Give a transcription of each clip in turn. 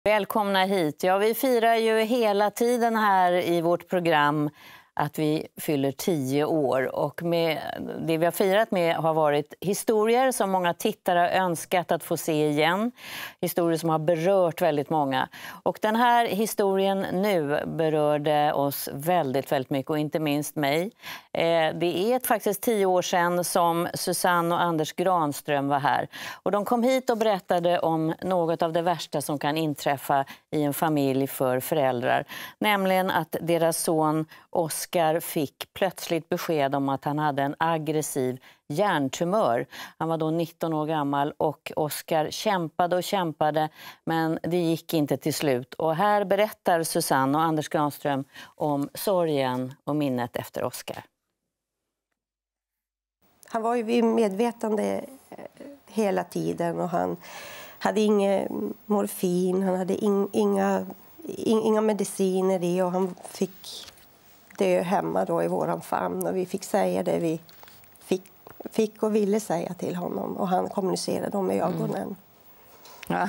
Välkomna hit. Ja, vi firar ju hela tiden här i vårt program att vi fyller 10 år. Och det vi har firat med har varit historier som många tittare har önskat att få se igen. Historier som har berört väldigt många. Och den här historien nu berörde oss väldigt, väldigt mycket och inte minst mig. Det är faktiskt 10 år sedan som Susanne och Anders Granström var här. Och de kom hit och berättade om något av det värsta som kan inträffa i en familj för föräldrar. Nämligen att deras son Oskar fick plötsligt besked om att han hade en aggressiv hjärntumör. Han var då 19 år gammal och Oskar kämpade och kämpade, men det gick inte till slut. Och här berättar Susanne och Anders Granström om sorgen och minnet efter Oskar. Han var ju vid medvetande hela tiden och han hade inget morfin, han hade inga mediciner i och han fick dö hemma då i våran famn och vi fick säga det vi fick och ville säga till honom och han kommunicerade med ögonen. Ja.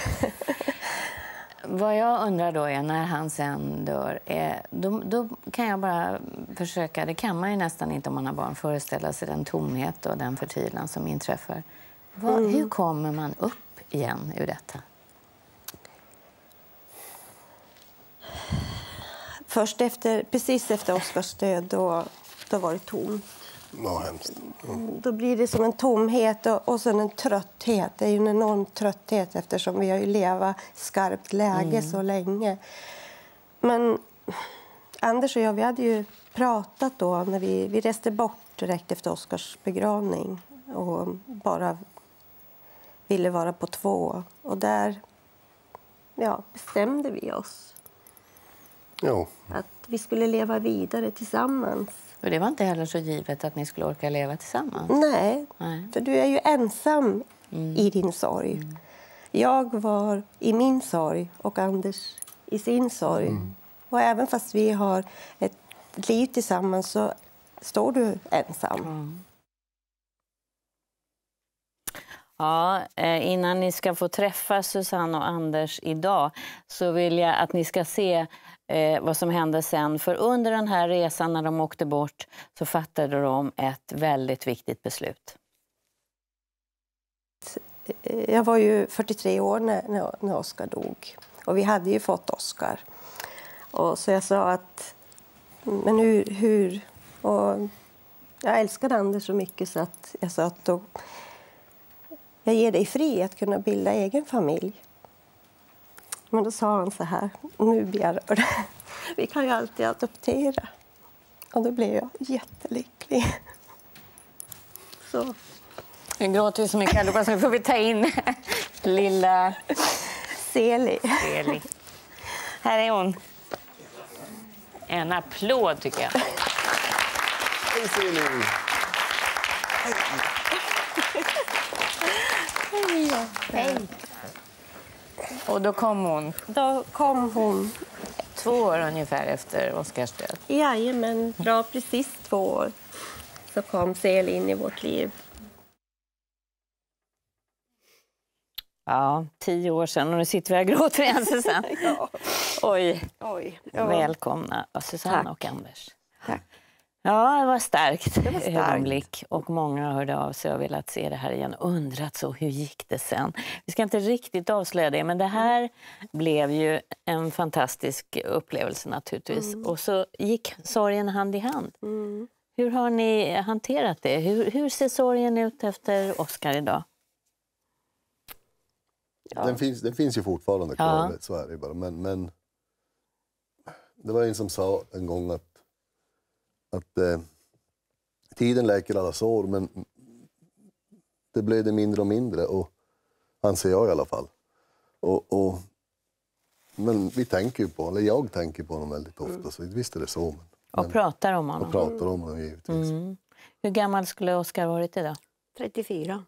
Vad jag undrar då är när han sen dör, då kan jag bara försöka, det kan man ju nästan inte om man har barn, föreställa sig den tomhet och den förtvivlan som inträffar. Hur kommer man upp igen ur detta? Först precis efter Oskars död, då var det tomt. Ja, hemskt. Då blir det som en tomhet och sen en trötthet. Det är ju en enorm trötthet eftersom vi har ju levat skarpt läge så länge. Men Anders och jag, vi hade ju pratat då när vi reste bort direkt efter Oskars begravning och bara ville vara på 2. Och där bestämde vi oss. Jo. Att vi skulle leva vidare tillsammans. Och det var inte heller så givet att ni skulle orka leva tillsammans. Nej. För du är ju ensam i din sorg. Jag var i min sorg och Anders i sin sorg. Och även fast vi har ett liv tillsammans så står du ensam. Ja, innan ni ska få träffa Susanne och Anders idag så vill jag att ni ska se vad som hände sen. För under den här resan när de åkte bort så fattade de ett väldigt viktigt beslut. Jag var ju 43 år när Oskar dog. Och vi hade ju fått Oskar. Och så jag sa att, men hur? Och jag älskade Anders så mycket så att jag sa att jag ger dig fri att kunna bilda egen familj. Men då sa han så här, nu blir jag rörd. Vi kan ju alltid adoptera. Och då blev jag jättelycklig. Så. Jag gråter så mycket, så får vi ta in lilla Seli. Här är hon. En applåd tycker jag. Hej Seli! Hej. Och då kom hon? Då kom hon. 2 år ungefär efter Oskars död? Jajamän, precis 2 år så kom Seli in i vårt liv. Ja, 10 år sedan och nu sitter vi och gråter igen, Susanne. Ja. Oj. Ja. Välkomna, Susanne och Anders. Tack. Ja, det var starkt ögonblick. Och många hörde av sig och velat se det här igen. Undrat så, hur gick det sen? Vi ska inte riktigt avslöja det, men det här blev ju en fantastisk upplevelse naturligtvis. Och så gick sorgen hand i hand. Hur har ni hanterat det? Hur ser sorgen ut efter Oskar idag? Ja. Den finns ju fortfarande kvar, så är det bara. Men det var en som sa en gång att tiden läker alla sår, men det blev det mindre och mindre, och anser jag i alla fall. Men vi tänker ju på, eller jag tänker på honom väldigt ofta, så visst är det så. Och pratar om honom. Och pratar om honom givetvis. Hur gammal skulle Oskar varit idag? 34.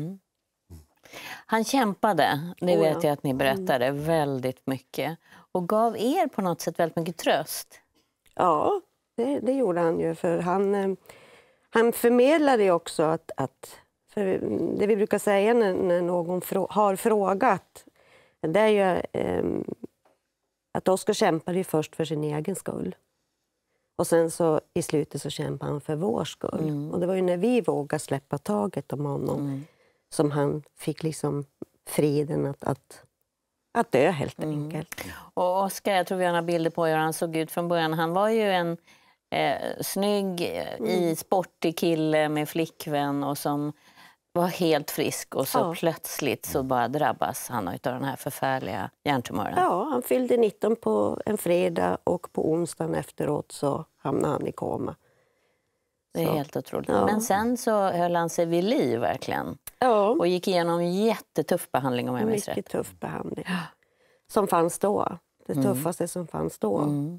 Han kämpade, det vet jag att ni berättade, väldigt mycket. Och gav er på något sätt väldigt mycket tröst. Ja, det gjorde han ju. För han förmedlade ju också att för det vi brukar säga när någon har frågat Det är ju att Oskar kämpade ju först för sin egen skull. Och sen så i slutet så kämpade han för vår skull. Och det var ju när vi vågade släppa taget om honom som han fick liksom friden att dö helt enkelt. Och Oskar, jag tror vi har några bilder på hur han såg ut från början. Han var ju en snygg, sportig kille med flickvän och som var helt frisk. Och så plötsligt så bara drabbas han av den här förfärliga hjärntumören. Ja, han fyllde 19 på en fredag och på onsdagen efteråt så hamnade han i koma. Det är helt otroligt. Ja. Men sen så höll han sig vid liv verkligen. Ja. Och gick igenom jättetuff behandling om jag minns rätt. Mycket tuff behandling. Som fanns då. Det tuffaste som fanns då.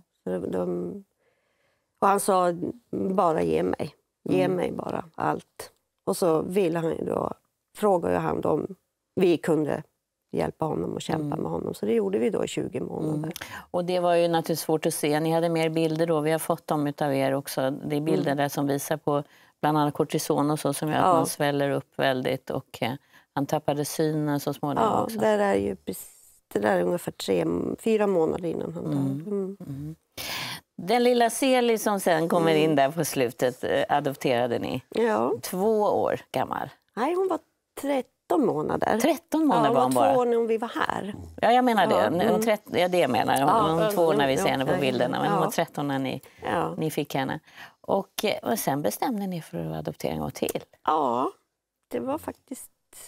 Och han sa, bara ge mig. Ge mig bara allt. Och så ville han då, frågade han om vi kunde hjälpa honom och kämpa med honom. Så det gjorde vi då i 20 månader. Och det var ju naturligtvis svårt att se. Ni hade mer bilder då. Vi har fått dem utav er också. Det är bilder där som visar på bland annat kortison och så som gör att man sväller upp väldigt. Och han tappade synen så småningom också. Det där är ungefär 4 månader innan han dog. Den lilla Seli som sen kommer in där på slutet adopterade ni. Ja. 2 år gammal. Nej, hon var 13 månader. 13 månader var hon bara. Hon var 2 år när vi var här. Ja, jag menar det. Ja, det menar jag. Hon var 2 när vi ser henne på bilderna. Men hon var 13 när ni fick henne. Och sen bestämde ni för att adoptera en gång till. Ja, det var faktiskt...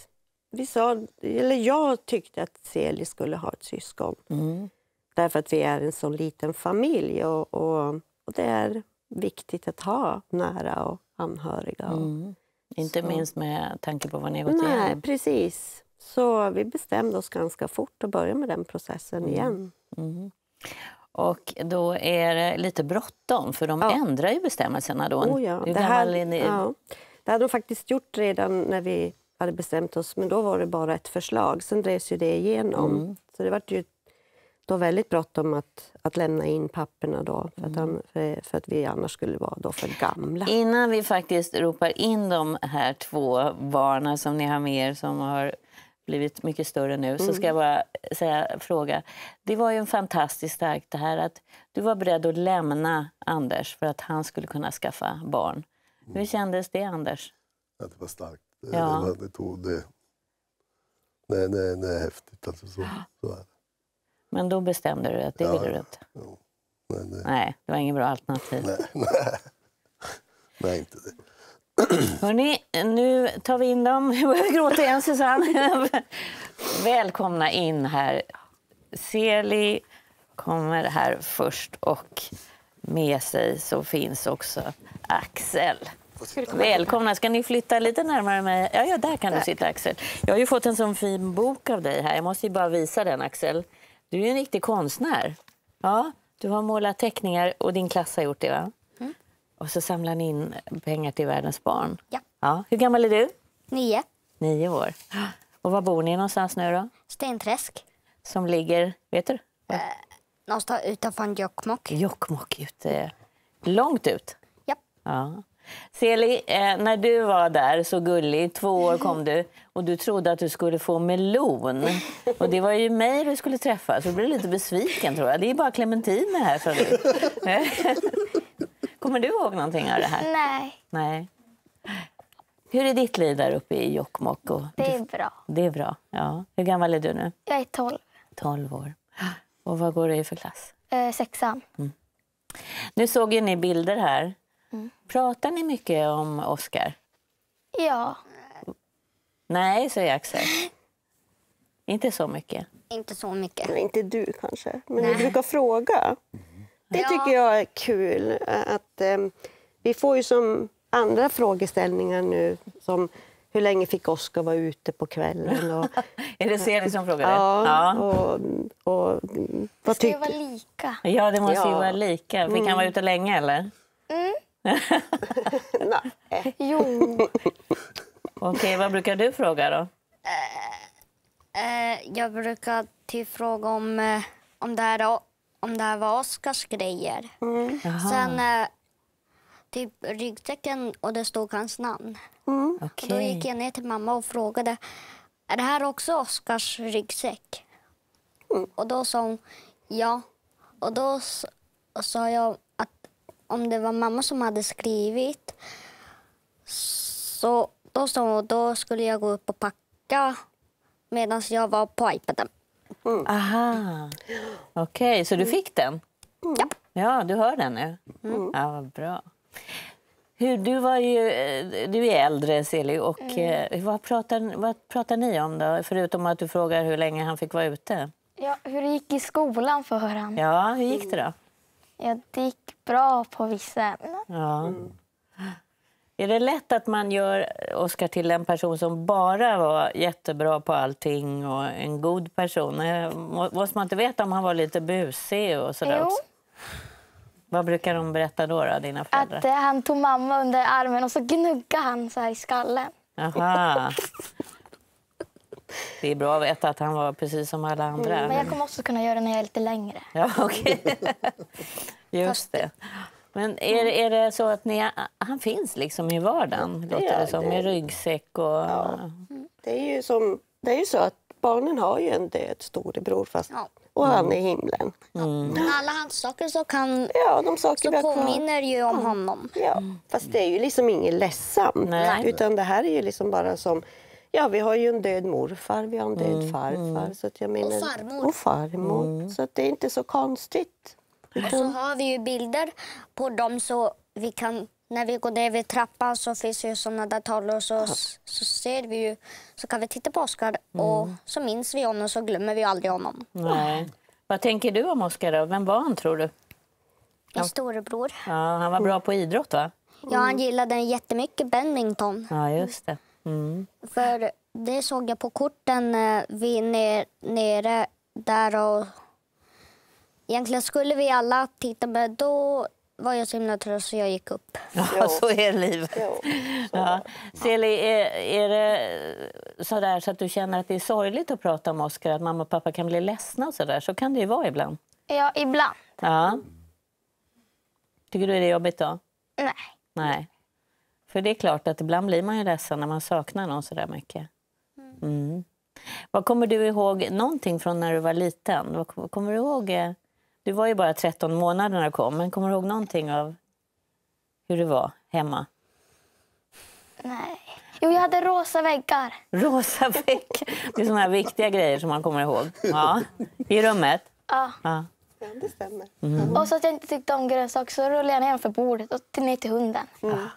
jag tyckte att Seli skulle ha ett syskon. Därför att vi är en så liten familj. Och det är viktigt att ha nära och anhöriga. Inte minst med tanke på vad ni har gått igenom. Nej, precis. Så vi bestämde oss ganska fort att börja med den processen igen. Och då är det lite bråttom, för de ändrar ju bestämmelserna då. Hur gammal är ni? Det hade de faktiskt gjort redan när vi hade bestämt oss, men då var det bara ett förslag. Sen drevs ju det igenom. Så det var ju då väldigt bråttom att lämna in papperna då, för att vi annars skulle vara då för gamla. Innan vi faktiskt ropar in de här 2 barnen som ni har med er som har blivit mycket större nu, så ska jag bara fråga. Det var ju en fantastiskt starkt det här att du var beredd att lämna Anders för att han skulle kunna skaffa barn. Hur kändes det, Anders? Ja, det var starkt. Det är häftigt. Alltså, så är det. Men då bestämde du att det ville du inte? Ja. Nej, det var ingen bra alternativ. Nej, inte det. Hörrni, nu tar vi in dem. Jag börjar gråta igen, Susanne. Välkomna in här. Seli kommer här först och med sig så finns också Axel. Välkomna. Ska ni flytta lite närmare mig? Ja, där kan du sitta, Axel. Jag har ju fått en sån fin bok av dig här. Jag måste ju bara visa den, Axel. Du är en riktig konstnär. Ja, du har målat teckningar och din klass har gjort det, va? Och så samlar ni in pengar till världens barn. Ja. Hur gammal är du? 9. 9 år. Och var bor ni någonstans nu då? Stenträsk. Som ligger, vet du? Någonstans utanför Jokkmokk. Jokkmokk ute. Långt ut? Ja. Seli, när du var där så gullig, 2 år kom du och du trodde att du skulle få melon. Och det var ju mig du skulle träffa, så du blev lite besviken tror jag. Det är bara clementiner här för dig. Kommer du ihåg någonting av det här? Nej. Hur är ditt liv där uppe i Jokkmokk? Det är bra. Det är bra, ja. Hur gammal är du nu? Jag är 12. 12 år. Och vad går du i för klass? 6:an. Nu såg ju ni bilder här. Pratar ni mycket om Oskar? Ja. Nej, säger Axel. Inte så mycket. Inte så mycket. Men inte du kanske. Men vi brukar fråga. Det tycker jag är kul. Att, vi får ju som andra frågeställningar nu. Som hur länge fick Oskar vara ute på kvällen? Och, är det Seli som frågar det? Ja. Och vad ska det vara lika? Ja, det måste ju vara lika. Fick han vara ute länge, eller? Nej. Jo. Okej, vad brukar du fråga då? Jag brukar fråga om det här var Oskars grejer. Sen typ ryggsäcken och det stod hans namn. Okay. Då gick jag ner till mamma och frågade, är det här också Oskars ryggsäck? Och då sa hon ja. Och då sa jag att om det var mamma som hade skrivit, så då sa hon, då skulle jag gå upp och packa medan jag var på iPaden. Aha. Okej, så du fick den? Ja. Ja, du hör den nu. Ja, vad bra. Du är äldre, Celi, och vad pratar ni om då? Förutom att du frågar hur länge han fick vara ute. Ja, hur det gick i skolan för han. Ja, hur gick det då? Ja, det gick bra på vissa ämnen. Ja. Är det lätt att man gör Oskar till en person som bara var jättebra på allting och en god person? Måste man inte veta om han var lite busig och sådär Jo. också? Vad brukar de berätta då, dina föräldrar? Att han tog mamma under armen och så gnuggade han så här i skallen. Aha. Det är bra att veta att han var precis som alla andra. Men jag kommer också kunna göra det när jag är lite längre. Ja, okej. Just det. Men är det så att han finns liksom i vardagen? Låter det som, med ryggsäck och... Ja. Det är ju så att barnen har ju en död storebror fast och han är i himlen. Men alla hans saker så kan De saker vi har kvar. påminner ju om honom. Ja, fast det är ju liksom inget ledsamt. Nej. Utan det här är ju liksom bara som... Ja, vi har ju en död morfar, vi har en död farfar. Så att jag menar, Och farmor. Och farmor. Så att det är inte så konstigt. Och så har vi ju bilder på dem så vi kan, när vi går ner vid trappan så finns ju sådana där tavlor så ser vi ju, så kan vi titta på Oskar och så minns vi honom så glömmer vi aldrig honom. Nej. Vad tänker du om Oskar då? Vem var han, tror du? Min storebror. Ja, han var bra på idrott, va? Ja, han gillade jättemycket badminton. Ja, just det. För det såg jag på korten vi nere där och egentligen skulle vi alla titta, men då var jag så himla trött så jag gick upp. Ja, så är livet. Ja. Celi, är det sådär så att du känner att det är sorgligt att prata om Oskar, att mamma och pappa kan bli ledsna och sådär? Så kan det ju vara ibland. Ja, ibland. Ja. Tycker du det är jobbigt då? Nej. Nej. För det är klart att ibland blir man ju ledsen när man saknar någon så där mycket. Vad kommer du ihåg någonting från när du var liten? Vad kommer du ihåg? Du var ju bara 13 månader när du kom, men kommer du ihåg någonting av hur det var hemma? Nej. Jo, jag hade rosa väggar. Rosa vägg. Det är såna här viktiga grejer som man kommer ihåg. Ja. I rummet? Ja. Ja. Ja, det stämmer. Och så att jag inte tyckte om grönsaker så rullade jag ner för bordet och ner till hunden.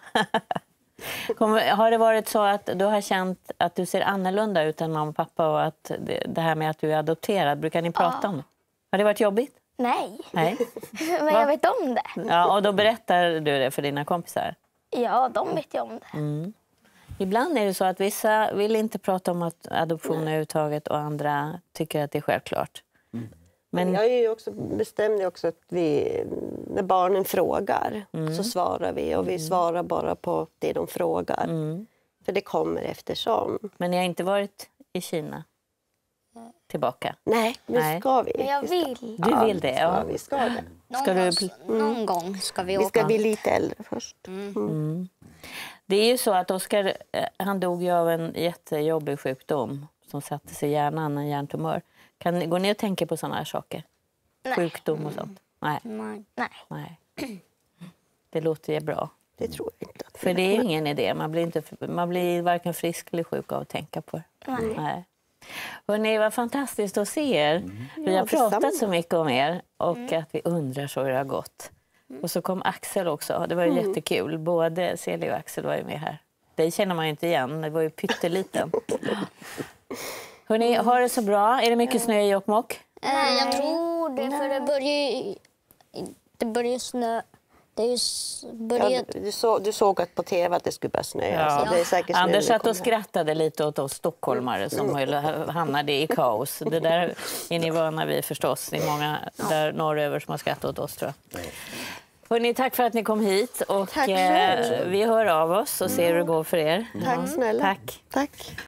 Har det varit så att du har känt att du ser annorlunda ut än mamma och pappa och att det här med att du är adopterad, brukar ni prata om det? Har det varit jobbigt? Nej. Nej. Men jag vet om det. Ja, och då berättar du det för dina kompisar? Ja, de vet ju om det. Ibland är det så att vissa vill inte prata om att adoption överhuvudtaget och andra tycker att det är självklart. Men jag är ju också bestämd också att när barnen frågar så svarar vi. Och vi svarar bara på det de frågar. För det kommer eftersom. Men ni har inte varit i Kina? Tillbaka? Nej, nu ska vi. Men jag vill. Du vill det? Ja. Ja, vi ska det. Någon gång ska vi Vi åka. ska bli lite äldre först. Det är ju så att Oskar, han dog ju av en jättejobbig sjukdom som satte sig i hjärnan, en hjärntumör. Går ni och tänker på sådana här saker? Nej. Sjukdom och sånt? Nej. Nej. Nej. Det låter ju bra. Det tror jag inte. För det är ju ingen idé. Man blir varken frisk eller sjuk av att tänka på det. Nej. Hörrni, vad fantastiskt att se er. Vi har pratat så mycket om er och att vi undrar så hur det har gått. Och så kom Axel också. Det var ju jättekul. Både Celi och Axel var ju med här. Det känner man ju inte igen. Det var ju pytteliten. Hörrni, har det så bra? Är det mycket snö i Jokkmokk? Jag tror det, för det börjar snö. Det är ju Du såg att på tv att det skulle börja snö. Ja. Så det är säkert snö Anders när satt vi och kommer. skrattade lite åt oss stockholmare som hamnade i kaos. Det där är ni vana vid förstås. Det är många där norröver som har skrattat åt oss, tror jag. Hörrni, tack för att ni kom hit. Och vi hör av oss och ser hur det går för er. Tack snälla. Tack. Tack.